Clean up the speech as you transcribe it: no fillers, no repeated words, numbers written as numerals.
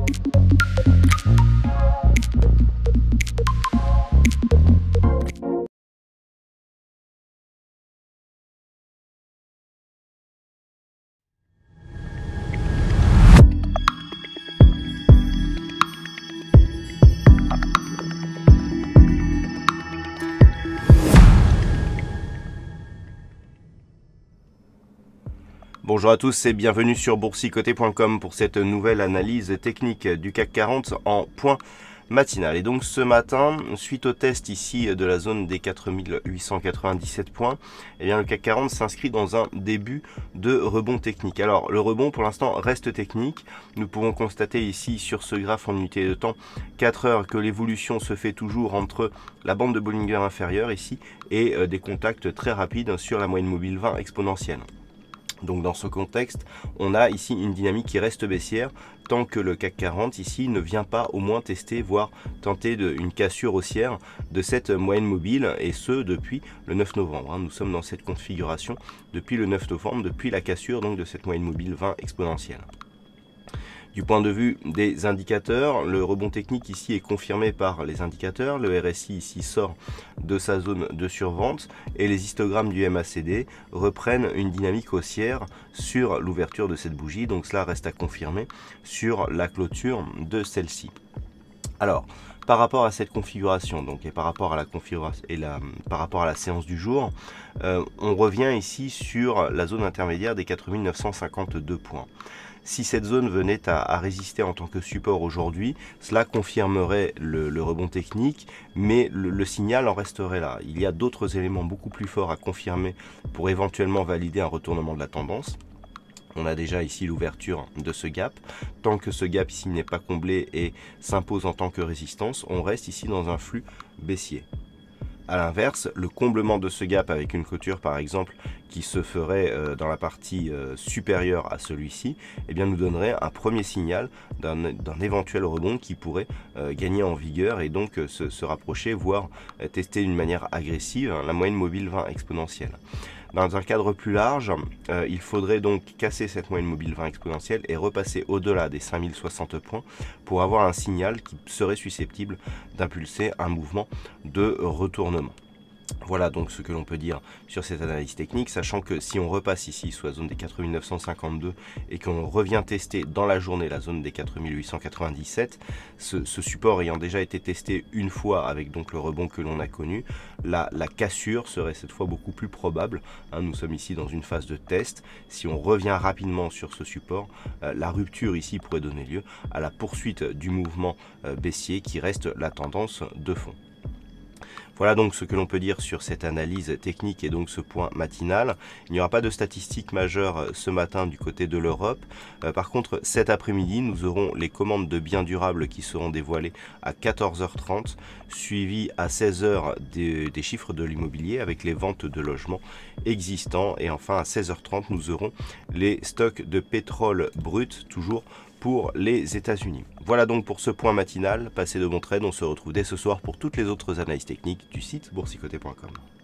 Bonjour à tous et bienvenue sur boursicoté.com pour cette nouvelle analyse technique du CAC 40 en point matinal. Et donc ce matin, suite au test ici de la zone des 4897 points, eh bien le CAC 40 s'inscrit dans un début de rebond technique. Alors le rebond pour l'instant reste technique. Nous pouvons constater ici sur ce graphe en unité de temps 4 heures que l'évolution se fait toujours entre la bande de Bollinger inférieure ici et des contacts très rapides sur la moyenne mobile 20 exponentielle. Donc dans ce contexte, on a ici une dynamique qui reste baissière tant que le CAC 40 ici ne vient pas au moins tester, voire tenter une cassure haussière de cette moyenne mobile, et ce depuis le 9 novembre. Nous sommes dans cette configuration depuis le 9 novembre, depuis la cassure donc de cette moyenne mobile 20 exponentielle. Du point de vue des indicateurs, le rebond technique ici est confirmé par les indicateurs. Le RSI ici sort de sa zone de survente et les histogrammes du MACD reprennent une dynamique haussière sur l'ouverture de cette bougie. Donc cela reste à confirmer sur la clôture de celle-ci. Alors, par rapport à cette configuration, donc, et par rapport à la configuration et par rapport à la séance du jour, on revient ici sur la zone intermédiaire des 4952 points. Si cette zone venait à résister en tant que support aujourd'hui, cela confirmerait le rebond technique, mais le signal en resterait là. Il y a d'autres éléments beaucoup plus forts à confirmer pour éventuellement valider un retournement de la tendance. On a déjà ici l'ouverture de ce gap. Tant que ce gap ici n'est pas comblé et s'impose en tant que résistance, on reste ici dans un flux baissier. A l'inverse, le comblement de ce gap avec une clôture par exemple qui se ferait dans la partie supérieure à celui-ci, eh bien nous donnerait un premier signal d'un éventuel rebond qui pourrait gagner en vigueur et donc se rapprocher, voire tester d'une manière agressive la moyenne mobile 20 exponentielle. Dans un cadre plus large, il faudrait donc casser cette moyenne mobile 20 exponentielle et repasser au-delà des 5060 points pour avoir un signal qui serait susceptible d'impulser un mouvement de retournement. Voilà donc ce que l'on peut dire sur cette analyse technique, sachant que si on repasse ici sous la zone des 4952 et qu'on revient tester dans la journée la zone des 4897, ce support ayant déjà été testé une fois avec donc le rebond que l'on a connu, la cassure serait cette fois beaucoup plus probable. Nous sommes ici dans une phase de test. Si on revient rapidement sur ce support, la rupture ici pourrait donner lieu à la poursuite du mouvement baissier qui reste la tendance de fond. Voilà donc ce que l'on peut dire sur cette analyse technique et donc ce point matinal. Il n'y aura pas de statistiques majeures ce matin du côté de l'Europe. Par contre, cet après-midi, nous aurons les commandes de biens durables qui seront dévoilées à 14h30, suivies à 16h des chiffres de l'immobilier avec les ventes de logements existants. Et enfin, à 16h30, nous aurons les stocks de pétrole brut, toujours pour les États-Unis. Voilà donc pour ce point matinal. Passez de bons trades. On se retrouve dès ce soir pour toutes les autres analyses techniques du site boursicoté.com.